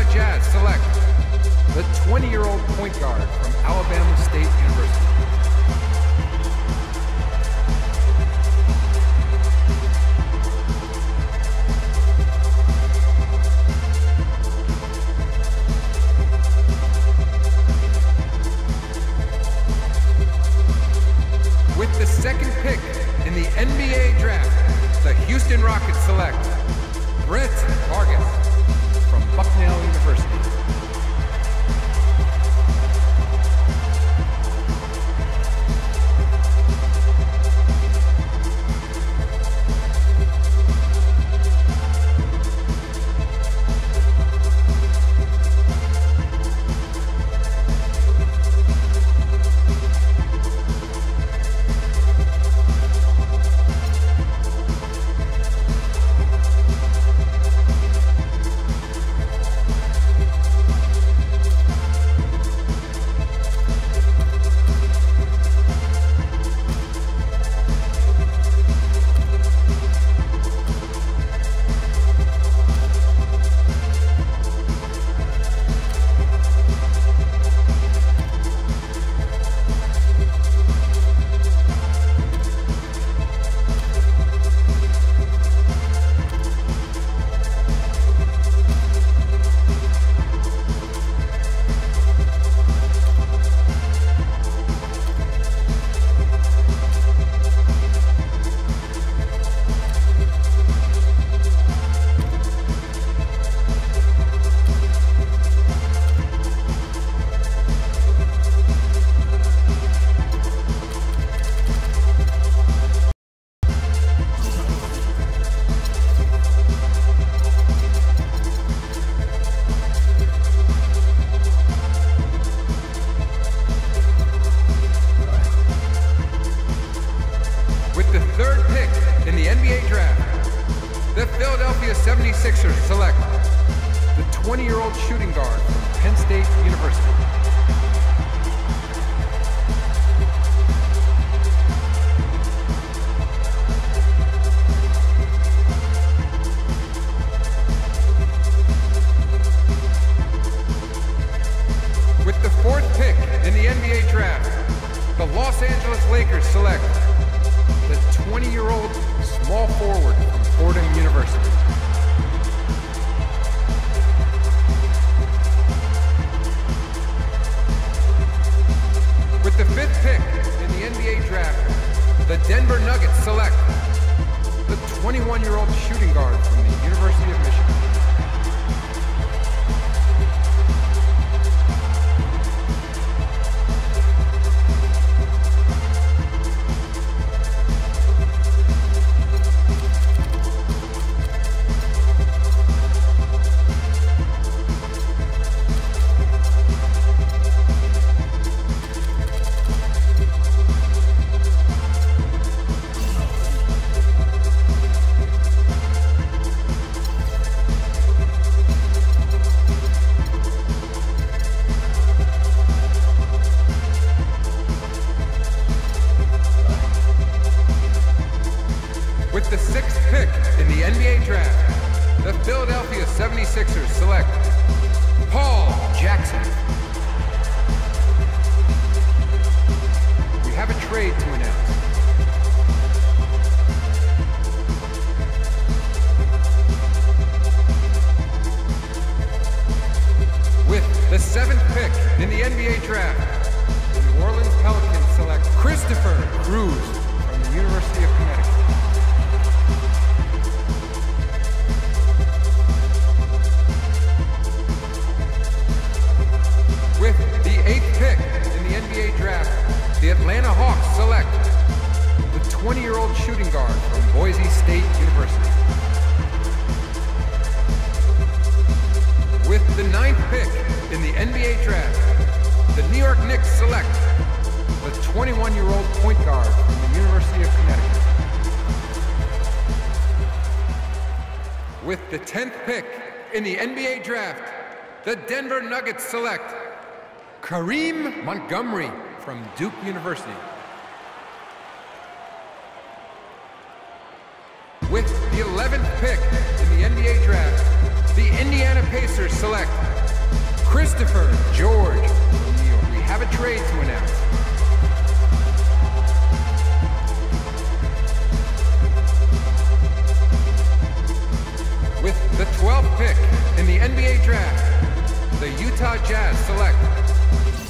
Utah Jazz select the 20-year-old point guard from Alabama State University. With the second pick in the NBA draft, the Houston Rockets select Brent Vargas from Bucknell University. The Philadelphia 76ers select the 20-year-old shooting guard from Penn State University. With the fourth pick in the NBA draft, the Los Angeles Lakers select the 20-year-old small forward from Fordham University. With the fifth pick in the NBA draft, the Denver Nuggets select the 21-year-old shooting guard from the University of Michigan. With the sixth pick in the NBA draft, the Philadelphia 76ers select Paul Jackson. We have a trade to announce. With the seventh pick in the NBA draft, the New Orleans Pelicans select Christopher Cruz from the University of Connecticut. With the eighth pick in the NBA draft, the Atlanta Hawks select the 20-year-old shooting guard from Boise State University. With the ninth pick in the NBA draft, the New York Knicks select the 21-year-old point guard from the University of Connecticut. With the 10th pick in the NBA draft, the Denver Nuggets select Kareem Montgomery from Duke University. With the 11th pick in the NBA draft, the Indiana Pacers select Christopher George from New York. We have a trade to announce. With the 12th pick in the NBA draft, the Utah Jazz select